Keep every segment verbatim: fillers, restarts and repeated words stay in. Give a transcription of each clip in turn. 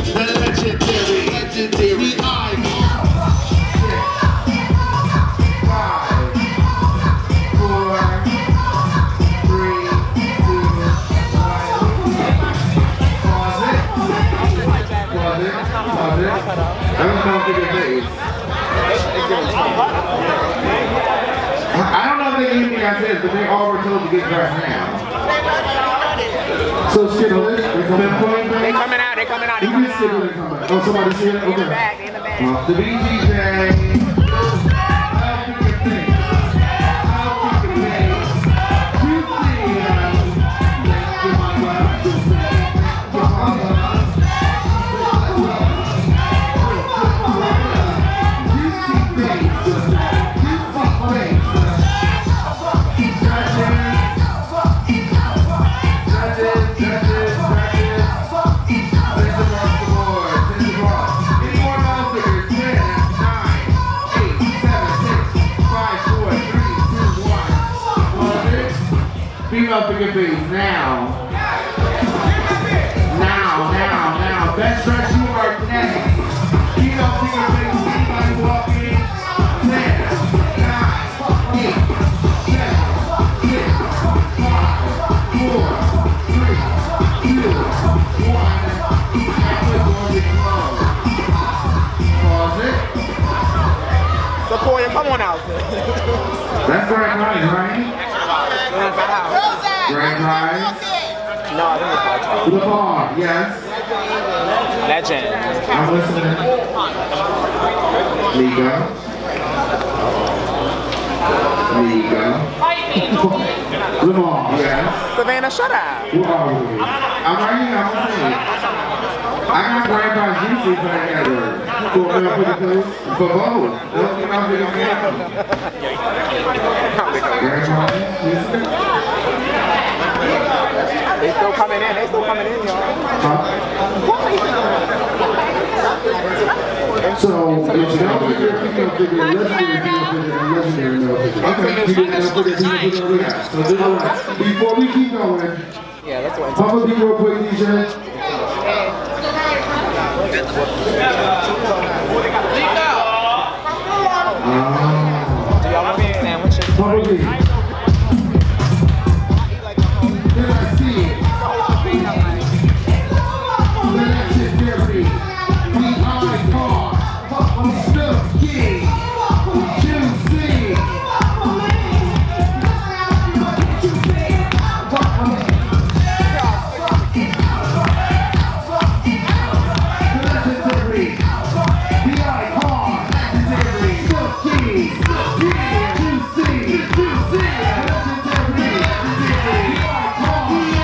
The legendary, legendary icon. I don't know if they anything I said, but they all were told to get dressed now. So Skittle, they coming out. They coming out. They coming out. They coming coming out. out. Oh, somebody see it? Okay. In the back. In the back. Uh, the B G J. Female figure face now. Now, now, now. Best dress you are next. Female figure face, anybody walk in. ten, nine, eight, seven, six, five, four, three, two, one. Halfway going to close. Pause it. Sequoia, come on out. That's correct, right? Grand prize? No, I think it's Legend. The bar, yes. Legend. I'm listening. Liga. Liga. The bar, yes. Savannah, shut up. Who are we? I'm right here, I'm listening. I got grand prize juicy for that category. For male figure place? For both. Those female figure face. Grand prize juicy. They still coming in. They still coming in, y'all. Huh? So, it's male figure, female figure, legendary female figure, and legendary male figure. Okay, you get male figure, female figure, we got. So, this is before we keep going, yeah, that's what pump a beat real quick, D J. Um, Do y'all want me a sandwich? pump a beat. Then I see it. Legendary, the icon, Snookie, juicy. Legendary, the icon, legendary, Snookie, juicy, juicy. Legendary, legendary, the icon,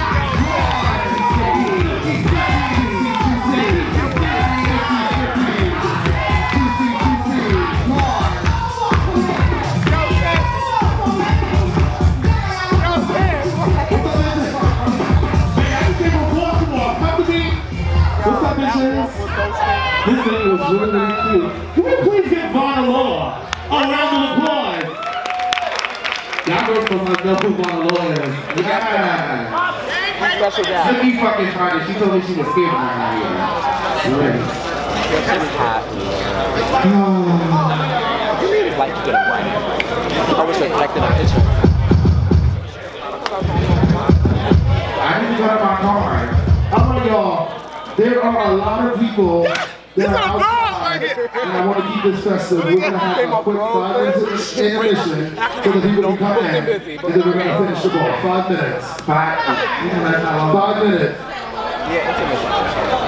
This thing was really, really cute. Can we please get Vjuan Allure a round of applause? Y'all girls supposed to know who Vjuan Allure is. Yeah. Special guy. Snookie fucking tried it. She told me she was scared of her here. Really? She's hot. You really like to get a bright. I was reflecting a picture. I need to go to my car. All right, y'all. There are a lot of people that are outside, and I want to keep this festive. We're going to have a quick five minutes of intermission so the people can come in, and then we're going to finish the ball. Five minutes. Five. Five minutes. Yeah, intermission.